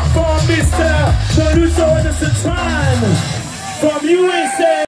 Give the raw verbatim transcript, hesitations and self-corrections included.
For Mister Producer Anderson Tran from U S A.